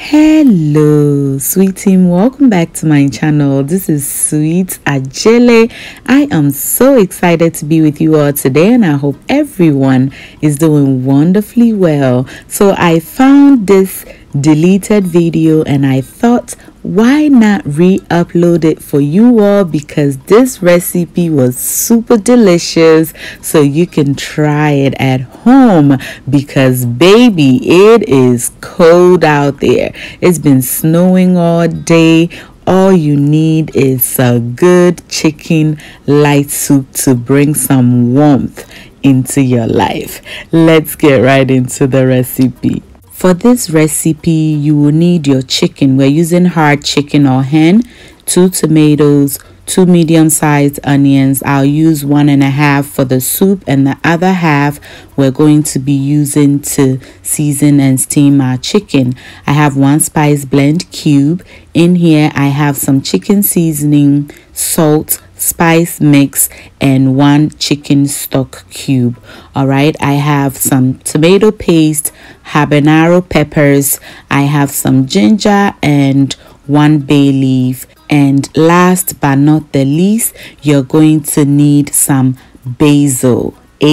Hello sweet team, welcome back to my channel. This is Sweet Ajele. I am so excited to be with you all today, and I hope everyone is doing wonderfully well. So I found this deleted video and I thought, why not re-upload it for you all, because this recipe was super delicious, so you can try it at home, because baby, it is cold out there. It's been snowing all day. All you need is a good chicken light soup to bring some warmth into your life. Let's get right into the recipe. For this recipe, you will need your chicken. We're using hard chicken or hen, 2 tomatoes, 2 medium-sized onions. I'll use 1.5 for the soup, and the other half we're going to be using to season and steam our chicken. I have 1 spice blend cube. In here, I have some chicken seasoning, salt, spice mix, and 1 chicken stock cube. All right, I have some tomato paste, habanero peppers, I have some ginger, and 1 bay leaf. And last but not the least, you're going to need some basil,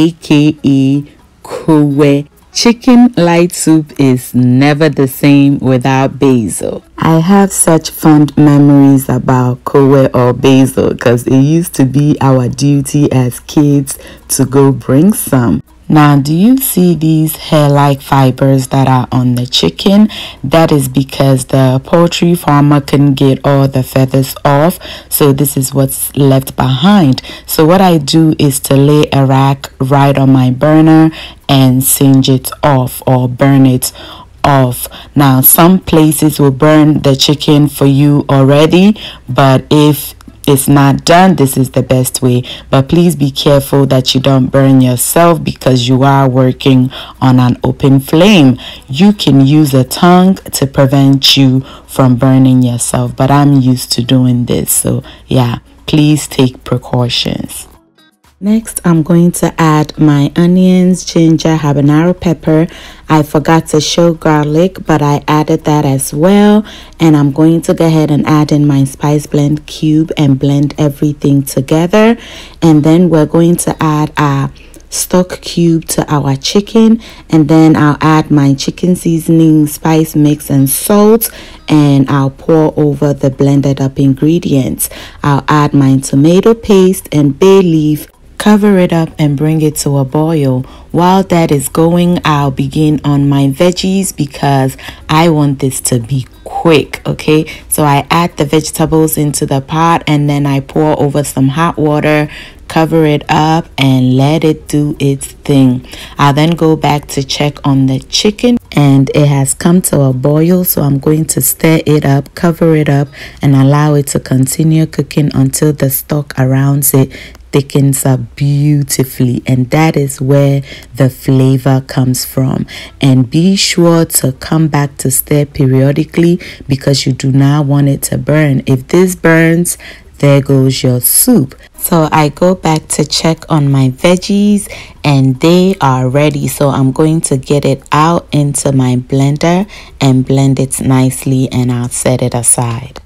aka kowe. Chicken light soup is never the same without basil. I have such fond memories about kowe or basil, because it used to be our duty as kids to go bring some. Now, do you see these hair-like fibers that are on the chicken? That is because the poultry farmer couldn't get all the feathers off, so this is what's left behind. So what I do is to lay a rack right on my burner and singe it off or burn it off. Now, some places will burn the chicken for you already, but if it's not done, this is the best way. But please be careful that you don't burn yourself, because you are working on an open flame. You can use a tongue to prevent you from burning yourself, but I'm used to doing this, so yeah, please take precautions. Next, I'm going to add my onions, ginger, habanero pepper. I forgot to show garlic, but I added that as well. And I'm going to go ahead and add in my spice blend cube and blend everything together. And then we're going to add our stock cube to our chicken, and then I'll add my chicken seasoning, spice mix, and salt, and I'll pour over the blended up ingredients. I'll add my tomato paste and bay leaf, cover it up, and bring it to a boil. While that is going, I'll begin on my veggies, because I want this to be quick. Okay, so I add the vegetables into the pot, and then I pour over some hot water, cover it up, and let it do its thing. I'll then go back to check on the chicken, and it has come to a boil, so I'm going to stir it up, cover it up, and allow it to continue cooking until the stock around it thickens up beautifully, and that is where the flavor comes from. And be sure to come back to stir periodically, because you do not want it to burn. If this burns, there goes your soup. So I go back to check on my veggies, and they are ready. So I'm going to get it out into my blender and blend it nicely, and I'll set it aside.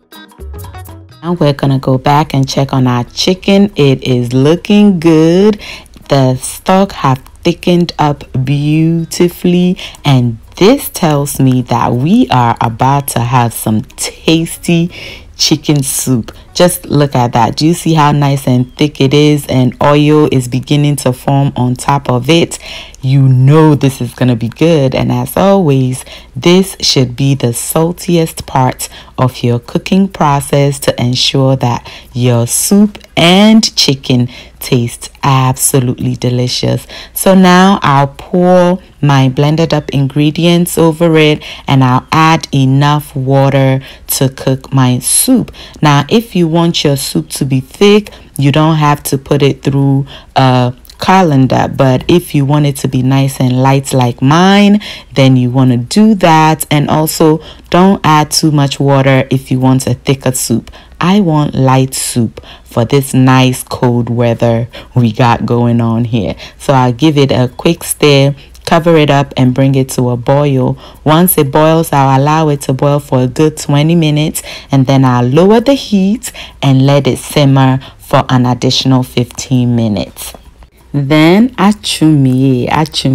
Now we're gonna go back and check on our chicken. It is looking good. The stock have thickened up beautifully, and this tells me that we are about to have some tasty chicken soup. Just look at that. Do you see how nice and thick it is, and oil is beginning to form on top of it? You know this is gonna be good. And as always, this should be the saltiest part of your cooking process to ensure that your soup and chicken taste absolutely delicious. So now I'll pour my blended up ingredients over it, and I'll add enough water to cook my soup. Now, if you want your soup to be thick, you don't have to put it through a colander, but if you want it to be nice and light like mine, then you want to do that. And also, don't add too much water if you want a thicker soup. I want light soup for this nice cold weather we got going on here. So I'll give it a quick stir, cover it up and bring it to a boil. Once it boils, I'll allow it to boil for a good 20 minutes, and then I'll lower the heat and let it simmer for an additional 15 minutes. Then achumi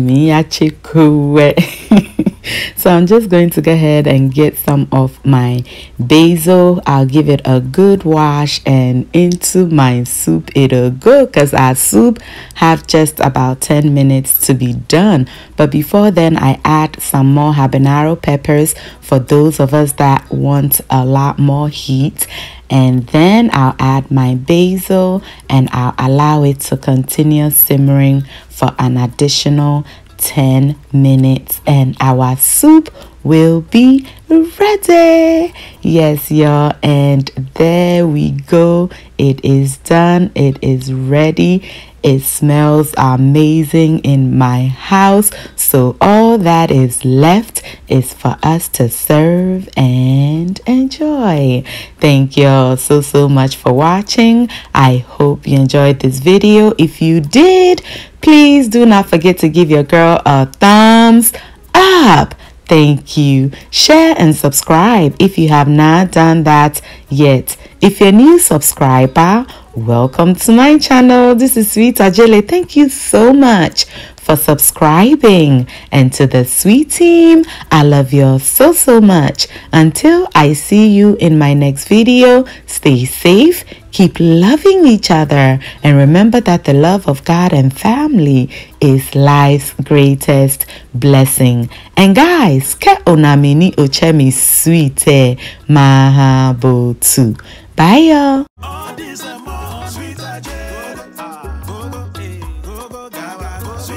achikuwe. So I'm just going to go ahead and get some of my basil. I'll give it a good wash, and into my soup it'll go, because our soup have just about 10 minutes to be done. But before then, I add some more habanero peppers for those of us that want a lot more heat. And then I'll add my basil and I'll allow it to continue simmering for an additional 10 minutes, and our soup will be ready. Yes, y'all, and there we go. It is done. It is ready. It smells amazing in my house. So all that is left is for us to serve and enjoy. Thank you all so much for watching. I hope you enjoyed this video. If you did, please do not forget to give your girl a thumbs up. Thank you. Share and subscribe if you have not done that yet. If you're a new subscriber, welcome to my channel. This is Sweet Ajele. Thank you so much for subscribing. And to the sweet team, I love you all so much. Until I see you in my next video, stay safe, keep loving each other, and remember that the love of God and family is life's greatest blessing. And guys, ke onamini ochemi sweet mahabotu. Bye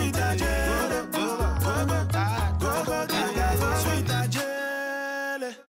y'all.